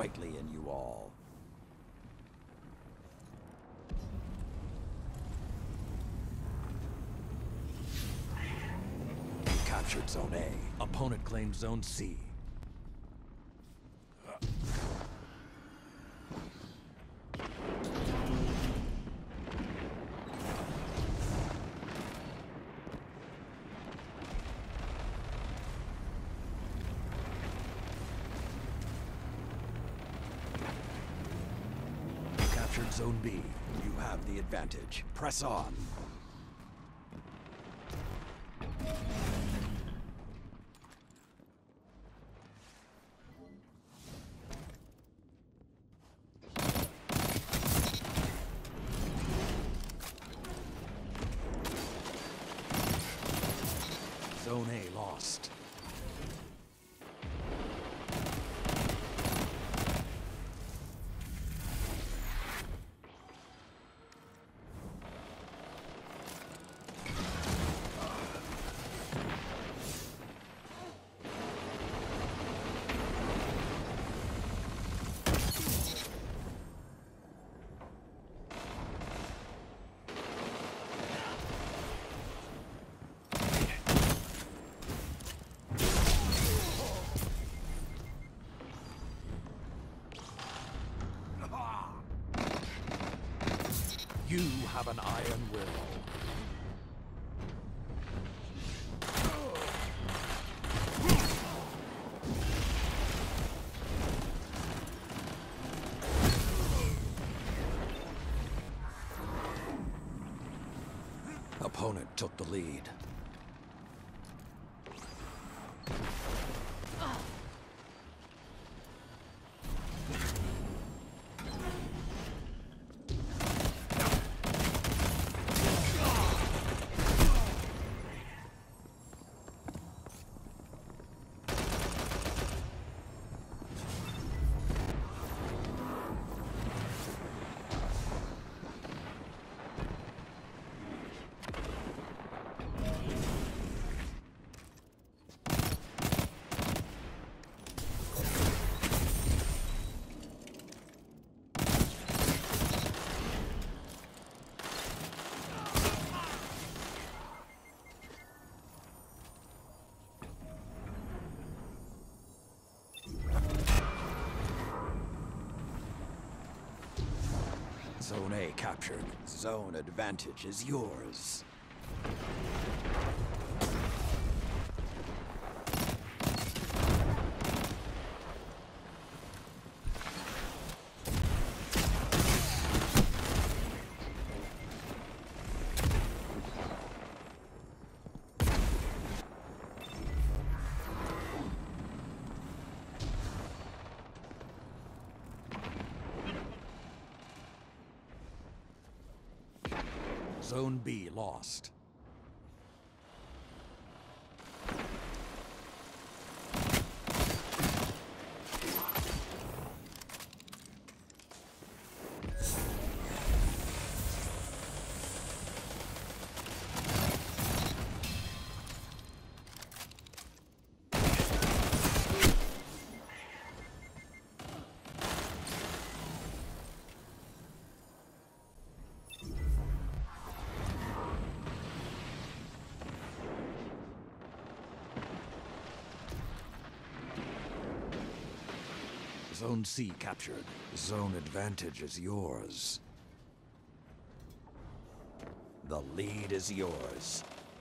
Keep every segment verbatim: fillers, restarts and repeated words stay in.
brightly in you all. Captured Zone A. Opponent claimed Zone C. Captured Zone B. You have the advantage. Press on. Zone A lost. You have an iron will. Opponent took the lead. Zone A captured. Zone advantage is yours. Zone B lost. Zone C captured. Zone advantage is yours. The lead is yours.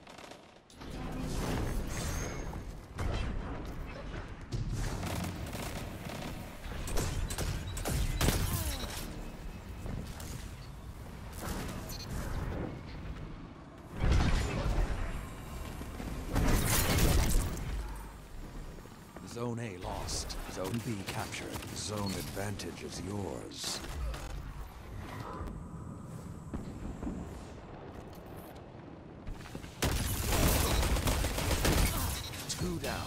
Zone A lost. Zone B captured. Zone advantage is yours. Two down.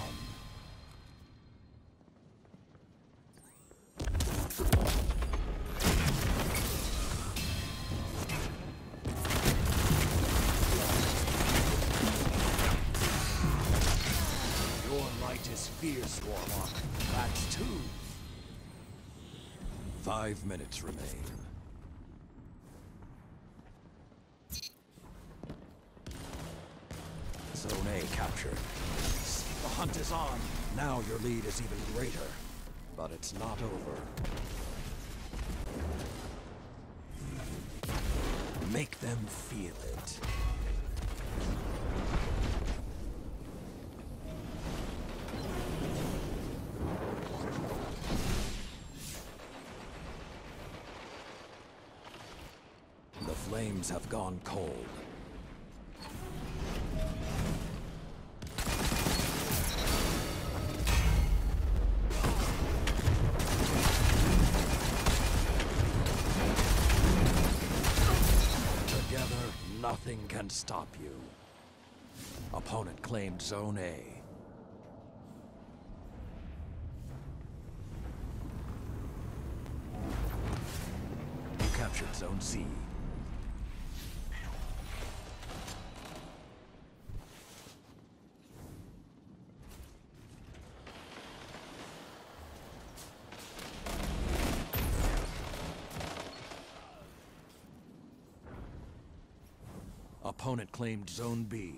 Your light is fierce, Warlock. That's two. Five minutes remain. Zone A captured. The hunt is on. Now your lead is even greater. But it's not over. Make them feel it. The flames have gone cold. Nothing can stop you. Opponent claimed Zone A. You captured Zone C. Opponent claimed Zone B.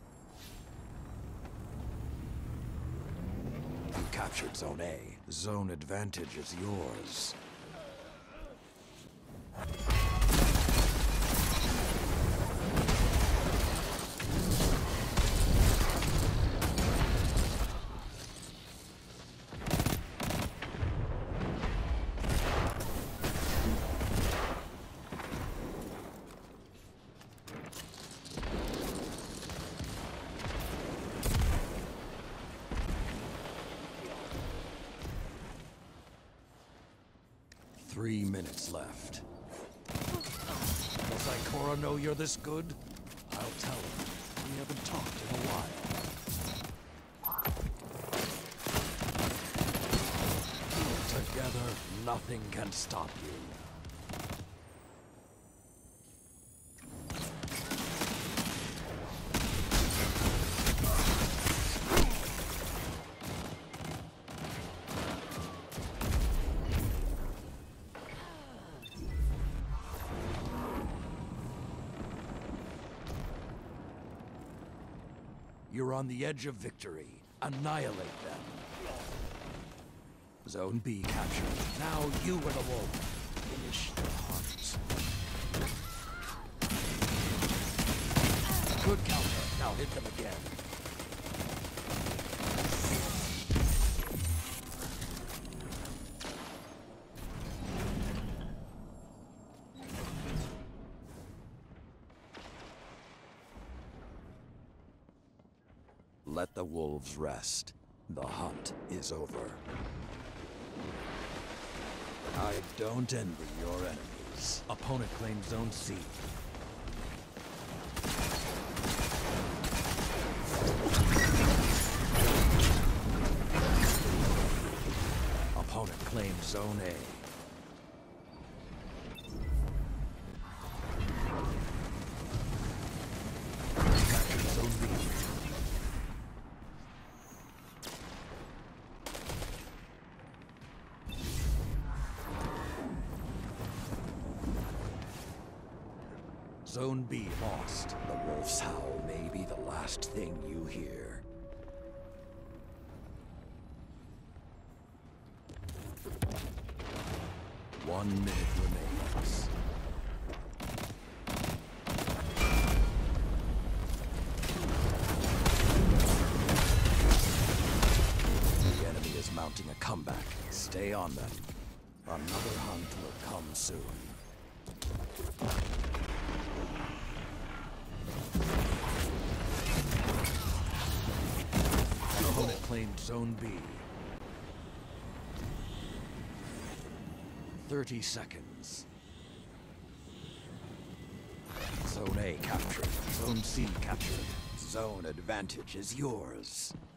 You captured Zone A. Zone advantage is yours. Three minutes left. Does Ikora know you're this good? I'll tell him. We haven't talked in a while. Together, nothing can stop you. You're on the edge of victory. Annihilate them. Zone B captured. Now you are the wolf. Finish their hearts. Good counter. Now hit them again. Let the wolves rest. The hunt is over. I don't envy your enemies. Opponent claims Zone C. Opponent claims Zone A. Captured Zone B. Zone B lost. The wolf's howl may be the last thing you hear. One minute remains. The enemy is mounting a comeback. Stay on them. Another hunt will come soon. Opponent claimed Zone B. Thirty seconds. Zone A captured. Zone C captured. Zone advantage is yours.